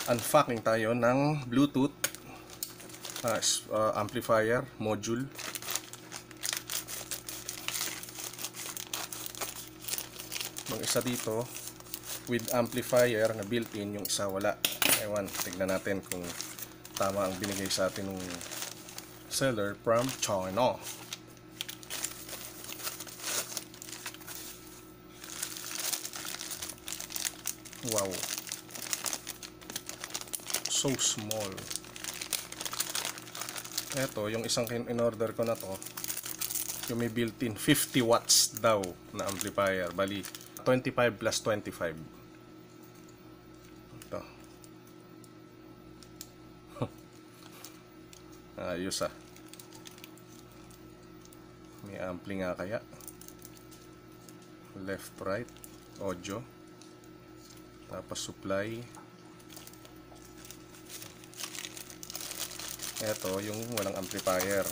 Unpacking tayo ng Bluetooth amplifier module. Yung isa dito with amplifier na built-in, yung isa wala. Ewan, tignan natin kung tama ang binigay sa atin ng seller from China. Wow, so small. Eto, yung isang in-order ko na to, yung may built-in 50 watts daw na amplifier. Bali, 25 plus 25. Ito. Ayos ah. May ampli nga kaya. Left, right, audio. Tapos supply. Ito yung walang amplifier.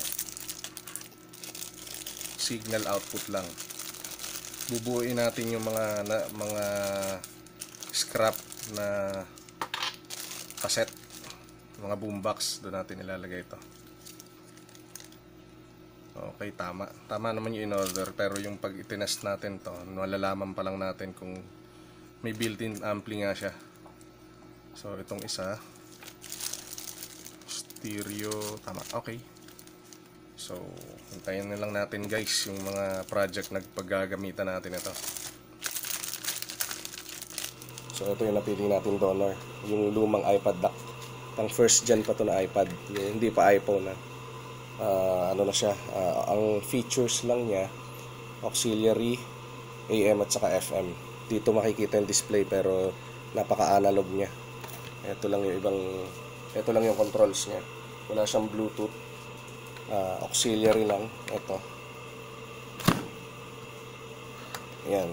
Signal output lang. Bubuuin natin yung mga scrap na cassette, mga boombox, doon natin ilalagay ito. Okay, tama. Tama naman yung in-order, pero yung pag itinest natin to, malalaman pa lang natin kung may built-in ampli nga siya. So itong isa stereo, tama, okay. So hintayin na lang natin guys yung mga project na paggagamitan natin ito. So ito yung napili natin donor, yung lumang iPad dock. Pang first gen pa to na iPad, hindi pa iPhone na. Ano na siya, ang features lang niya auxiliary, AM at saka FM. Dito makikita yung display pero napaka-analog niya. Ito lang yung controls niya. Wala siyang Bluetooth. Auxiliary lang. Ito. Ayan.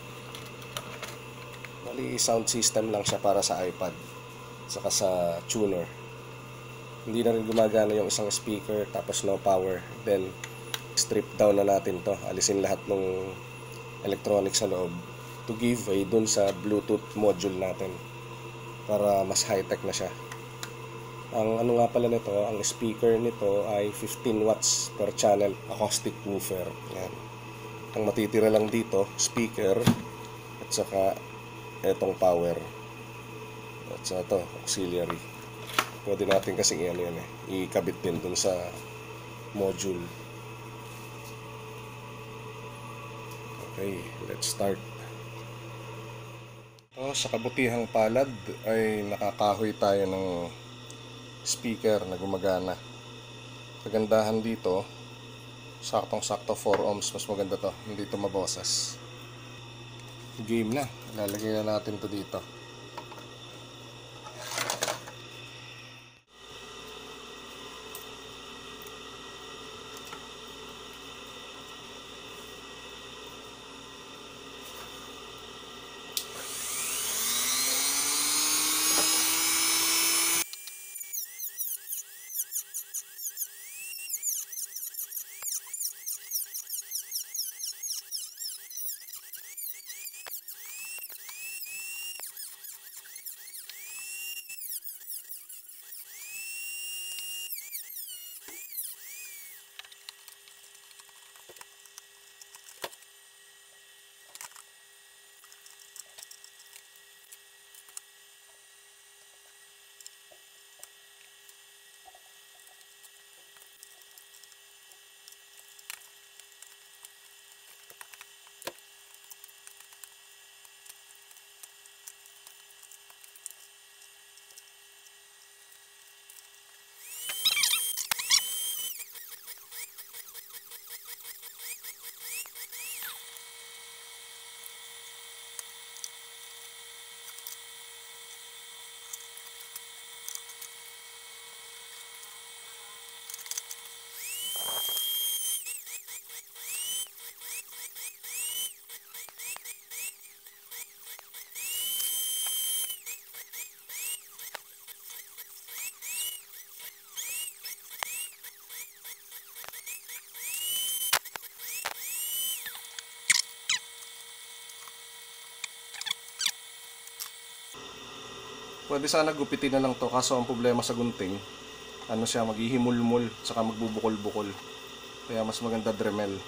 Bali, sound system lang siya para sa iPad. Saka sa tuner. Hindi na rin gumagana yung isang speaker tapos no power. Then, strip down na natin to. Alisin lahat ng electronics sa loob to give way dun sa Bluetooth module natin para mas high-tech na siya. Ang ano nga pala nito, ang speaker nito ay 15 watts per channel acoustic woofer. Yan. Ang matitira lang dito, speaker at saka etong power. At saka ito, auxiliary. Pwede natin kasing ikabit din dun sa module. Okay, let's start. Sa kabutihang palad ay nakakahoy tayo ng speaker na gumagana. Kagandahan dito, saktong-sakto 4 ohms, mas maganda to, hindi to mabosas. Game na, lalagay na natin to dito. Pwede sana gupitin na lang to, kaso ang problema sa gunting, ano siya, maghihimulmul, saka magbubukol-bukol. Kaya mas maganda Dremel.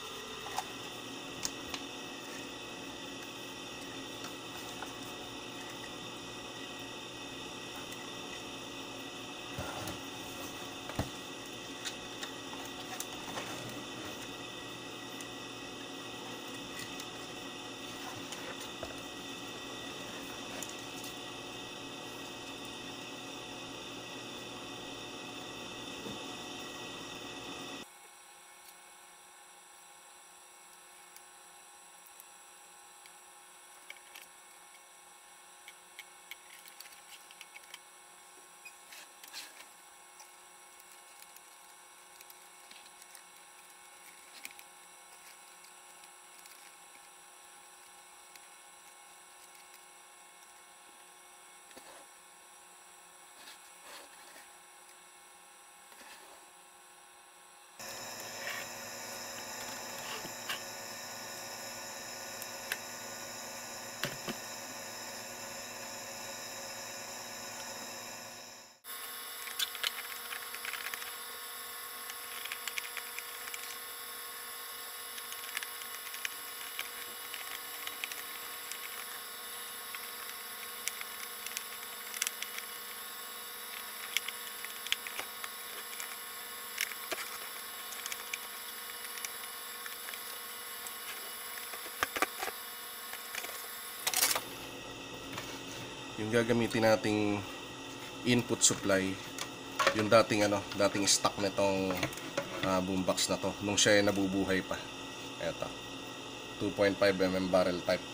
Yung gagamitin nating input supply, yung dating stock nitong boombox na to nung siya ay nabubuhay pa. Eto, 2.5mm barrel type.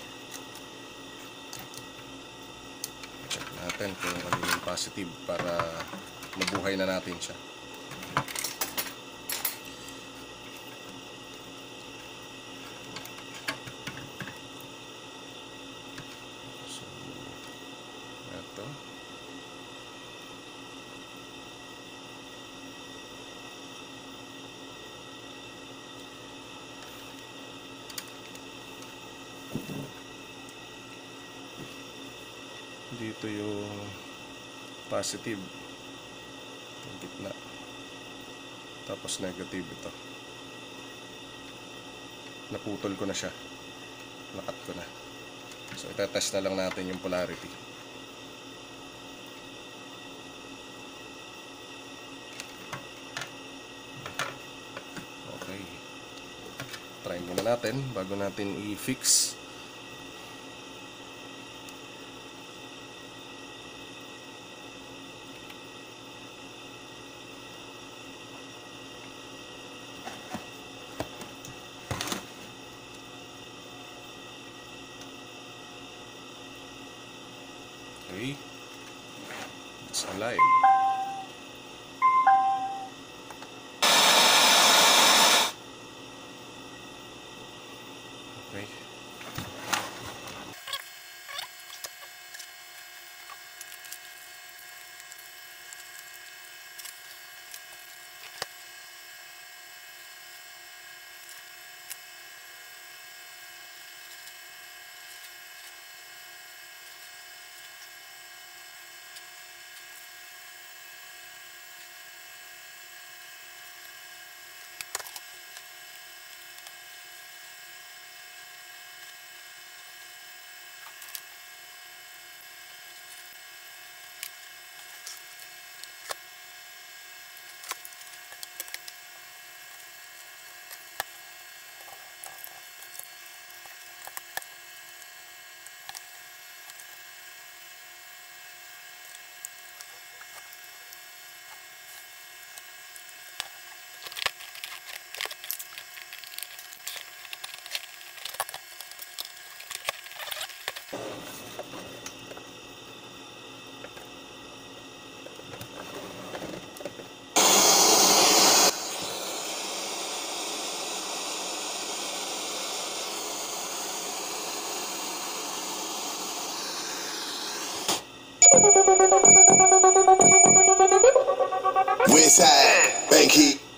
Check natin kung ano yung positive para mabuhay na natin siya. Dito yung positive, yung gitna, tapos negative ito. Naputol ko na siya, nakat ko na. So itetest na lang natin yung polarity. Okay, try muna natin bago natin i-fix. Okay, it's alive. Okay. Westside, Banky.